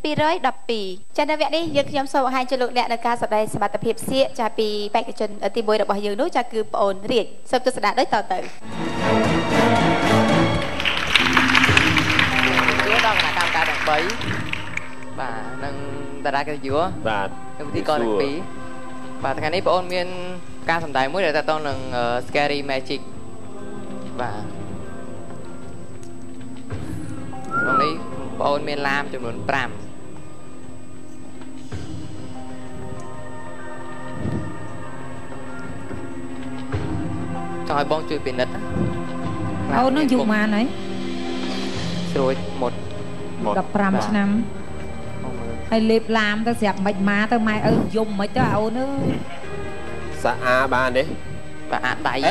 212ចានៅវគ្គនេះយើងខ្ញុំសូមបង្ហាញជលុកអ្នកនៅការសម្ដែងសមត្ថភាពសៀកចាពីបេក្ខជនទី1របស់យើងនោះចាគឺប្អូនរាជសូមទស្សនាដូចតទៅជួដល់គណៈកម្មការទាំង3បាទនិងតារាកិត្តិយសបាទវិធីកទាំង2បាទថ្ងៃនេះប្អូនមានការសម្ដែងមួយដែលតទៅនឹង Scary Magic បាទក្នុងនេះប្អូនមានឡាមចំនួន5ចង់ឲ្យបងជួយពិនិត្យអូននឹងយូរប៉ុន្មានហើយស្រួយមុត15ឆ្នាំហើយលេបឡាមទៅស្រាប់មិនមកទៅម៉ែឪយំមិនទៅអូនអើយសាអាបានទេបាទអាដៃ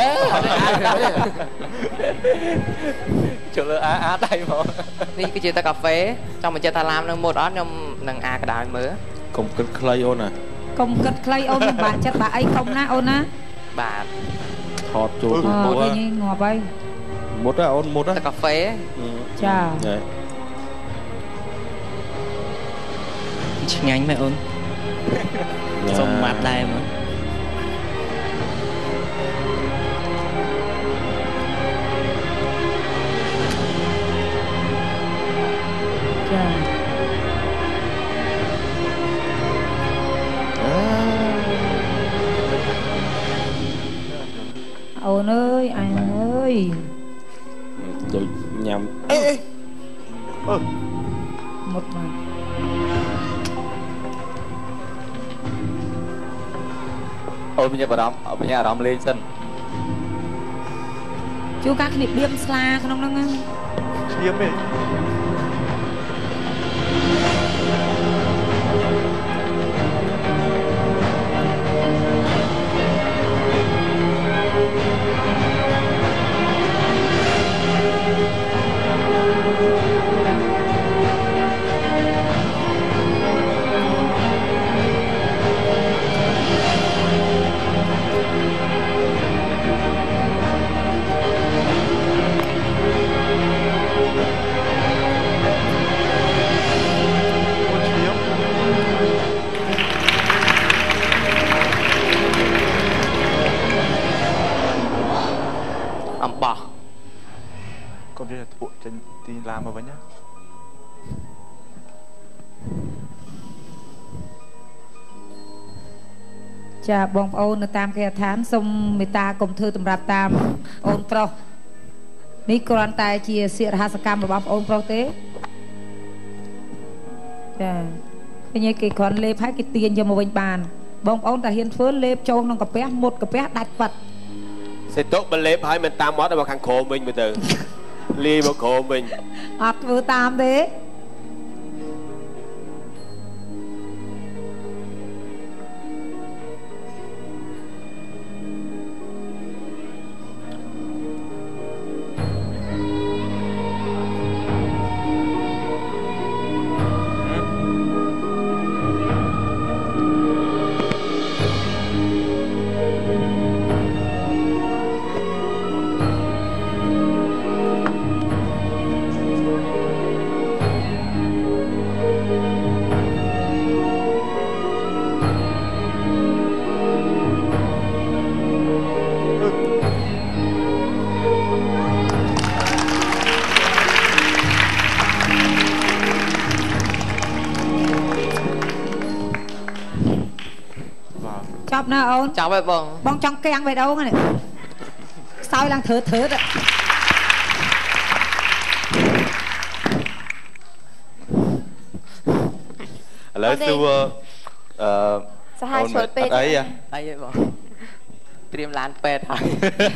ចូលលើអាដៃមកនេះគឺជាទឹកកាហ្វេចង់បញ្ជាក់ថាឡាមនឹងមុតអត់ខ្ញុំនឹងអាកដាលមើលកុំគិតខ្លីអូនណាកុំគិតខ្លីអូនមិនបាក់ចិត្តបាក់អីកុំណាអូនណាបាទថតចូលទៅមុតងាប់ហើយមុតហ៎អូនមុតហ៎ទឹកកាហ្វេចាឆ្ងាញ់មែនអូនសុំម៉ាត់ដែរមកចាអូនអើយអញអើយដូចញ៉ាំមុតមកអូនមានអារម្មណ៍លេងសិនជួការគ្នាបៀមស្លាក្នុងហ្នឹងឈាមទេអំបោះកុំនិយាយពួកចេញទីឡាមមកវិញណាចាបងប្អូននៅតាមគេដ្ឋានសូមមេត្តាកុំធ្វើតម្រាប់តាមអូនប្រុសនេះគ្រាន់តែជាសិរហសកម្មរបស់បងប្រុសទេចាឃើញគេគ្រាន់លេបហើយគេទាញយកមកវិញបានបងប្អូនតែហ៊ានធ្វើលេបចូលក្នុងកាពះមុតកាពះដាច់ប៉ាត់សេតុបលេបហើយមិនតាមមាត់ដល់ខាងក្រោមវិញមើលទៅលាយមកក្រោមវិញអត់ធ្វើតាមទេចប់ណាអូនចប់ហើយបងចង់កៀងបេះដូងហ្នឹងខ្សោយឡើងធឺឥឡូវសួរសហហើយឈុលពេកអីបងត្រៀមឡានពេទ្យហើយ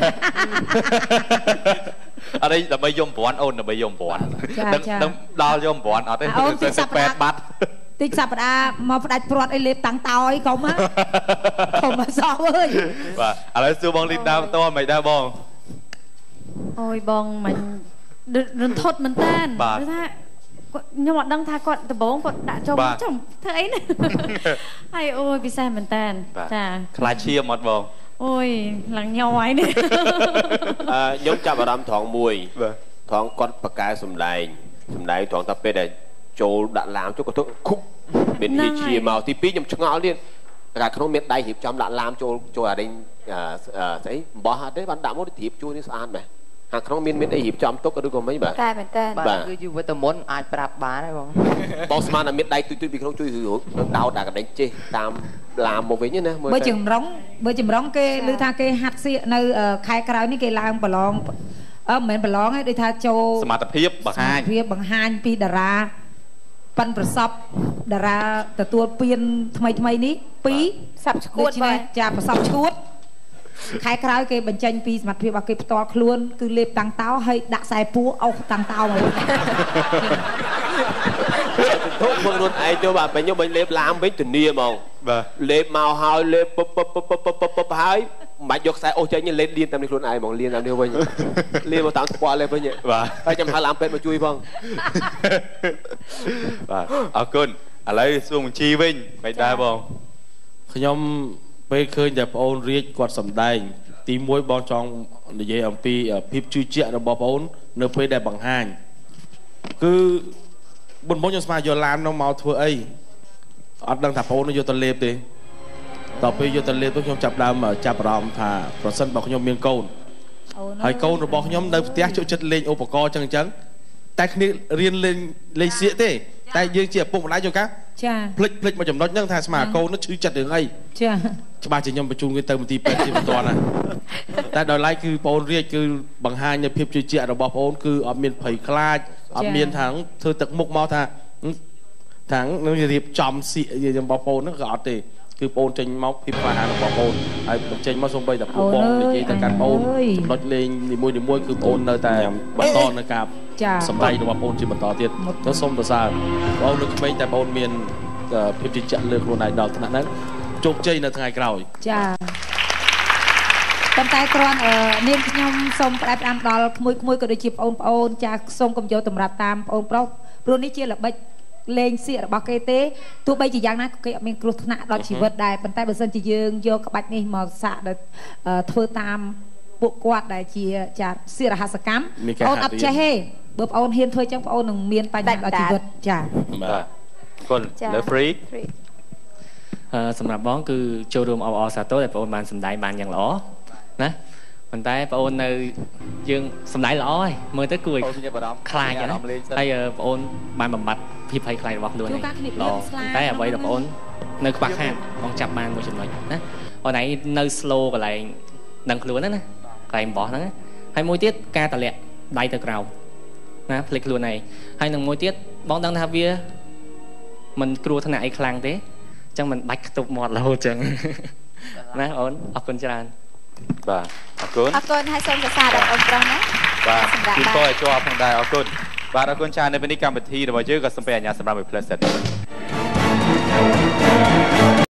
អត់អីដើម្បីយំប្រាន់អូនដើម្បីយំប្រាន់ដឹងដល់យំប្រាន់អត់ទេអូនពេទ្យបាត់តិចសប្តាហ៍មកផ្ដាច់ព្រាត់អីលេបតាំងតោអីកុំហ៎កុំមកសោះអើយបាទឥឡូវសួរបងលីដាបន្តមិនដែរបងអូយបងមិនរន្ធត់មែនតើថាខ្ញុំអត់ដឹងថាគាត់ដំបងគាត់ដាក់ចូលចំធ្វើអីណាហើយអូយពិសេសមែនតើចាខ្លាចឈាមអត់បងអូយឡើងញ័រហើយនេះខ្ញុំចាប់អារម្មណ៍ត្រង់មួយត្រង់គាត់បកកែសំដែងត្រង់តែពេលដែលចូលដាក់ឡាមចូលក៏ទៅខុបមានហៀជាមកទី2ខ្ញុំឆ្ងល់ទៀតតែក្នុងមានដៃរៀបចំដាក់ឡាមចូលអាដេញស្អីអំបោះអត់ទេបានដាក់មករៀបជួយនេះស្អាតមែនខាងក្នុងមានអីរៀបចំទុកឬក៏មិនបាទតែមែនតើបាទគឺជីវិតមុនអាចប្រាប់បានហើយបងស្មានតែមានដៃទុយពីក្នុងជួយរួចនឹងដោតដាក់កណ្ដេញចេះតាមឡាមមកវិញណាមើលបើចម្រងគេឮថាគេហាត់សៀកនៅខែក្រោយនេះគេឡើងប្រឡងមិនមែនប្រឡងទេដូចថាចូលសមត្ថភាពបង្ហាញពីតារាប៉ិនប្រសពតារាទទួលពានថ្មីនេះ 2សັບឈួតបាទចាប្រសពឈួតខែក្រោយគេបញ្ចេញពីសមត្ថភាពរបស់គេផ្ទាល់ខ្លួនគឺលេបតាំងតោហើយដាក់ខ្សែពួរអុសតាំងតោមកធូបខ្លួនឯងចូលបាទពេលខ្ញុំលេបឡាមវិញធានាហ្មងបាទលេបមកហើយលេបពឹបហើយមិនបាច់យកខ្សែអូសចេញលេបលៀនតាមនេះខ្លួនឯងហ្មងលៀនតាមនេះវិញលៀនមកតាមស្ពាល់លេបវិញបាទហើយខ្ញុំហៅឡាមពេទ្យមកជួយផងបាទអរគុណឥឡូវសួរបញ្ជីវិញមិនដែរបងខ្ញុំពេលឃើញតែបងអូនរាជគាត់សម្ដែងទី1បងចង់និយាយអំពីភាពជឿជាក់របស់បងអូននៅពេលដែលបង្ហាញគឺមុនខ្ញុំស្មានយកឡាននោះមកធ្វើអីអត់ដឹងថាបងអូនយកទៅលេបទេតទៅពេលយកទៅលេបទៅខ្ញុំចាប់ដើមចាប់អារម្មណ៍ថាប្រសិនបើខ្ញុំមានកូនហើយកូនរបស់ខ្ញុំនៅផ្ទះចូលចិត្តលេងឧបករណ៍ចឹងតែគ្នារៀនលេងសៀកទេតែយើងជាឪពុកម្ដាយយកកាចាភ្លេចមកចំណុចហ្នឹងថាស្មាកូននោះឈឺចិត្តរឿងអីចាច្បាស់ជាខ្ញុំបញ្ជូនគេទៅមន្ទីរពេទ្យជាបន្តណាតែដោយឡែកគឺបងអូនរាជគឺបង្ហាញនូវភាពជឿជាក់របស់បងអូនគឺអត់មានភ័យខ្លាចអត់មានថាធ្វើទឹកមុខមកថានឹងរៀបចំសៀករបស់បងអូនហ្នឹងក៏អត់ទេគឺបងអូនចេញមកភាពក្លាហានរបស់បងអូនហើយបញ្ចេញមកសូម្បីតែពួកបងនិយាយទៅកាន់បងអូនចំណុចលេងនីមួយគឺបងអូននៅតែបន្តនៅការសម្ដែងរបស់បងអូនជាបន្តទៀតទៅសូមសរសើរបងអូននៅក្មេងតែបងអូនមានភាពជឿជាក់លើខ្លួនឯងដល់ថ្នាក់ហ្នឹងជោគជ័យនៅថ្ងៃក្រោយចាប៉ុន្តែគ្រាន់នាងខ្ញុំសូមផ្ដែផ្ដាំដល់ក្មួយក៏ដូចជាបងប្អូនចាសូមកុំយកតម្រាប់តាមបងប្រុសព្រោះនេះជាល្បិចលេងសៀករបស់គេទេទោះបីជាយ៉ាងណាគេអត់មានគ្រោះថ្នាក់ដល់ជីវិតដែរប៉ុន្តែបើសិនជាយើងយកក្បាច់នេះមកសាកដល់ធ្វើតាមពួកគាត់ដែលជាចាសៀករហស្សកម្មបងអត់ចេះទេបើបងអូនហ៊ានធ្វើចឹងបងអូននឹងមានបញ្ហាដល់ជីវិតចាបាទគុណលើ free សម្រាប់បងគឺចូលរួមអបអរសាទរដែលបងអូនបានសម្ដែងបានយ៉ាងល្អណាប៉ុន្តែបងអូននៅយើងសម្ដែងល្អហើយមើលទៅគួរខ្លាចណាហើយបងអូនបានបំបត្តិភាពភ័យខ្លាចរបស់ខ្លួនហ្នឹងតែអ្វីដែលបងអូននៅខ្វះខាតបងចាប់បានមួយចំណុចណាអូនឯងនៅ slow កន្លែងដឹងខ្លួនហ្នឹងណាកន្លែងបោះហ្នឹងហើយមួយទៀតការតម្លាក់ដៃទៅក្រោមណាភ្លេចខ្លួនឯងហើយនឹងមួយទៀតបងដឹងថាវាមិនគ្រោះថ្នាក់អីខ្លាំងទេអញ្ចឹងមិនបាច់ខ្ទប់មាត់រហូតអញ្ចឹងណាអូនអរគុណច្រើនបាទអរគុណហើយសូមសរសើរដល់អូនប្រុសណាបាទគឺក៏ឲ្យជាប់ផងដែរអរគុណបាទអរគុណច្រើននៅពេលនេះកម្មវិធីរបស់យើងក៏សូមពេលអាជ្ញាសម្រាប់ឲ្យផ្លែសិត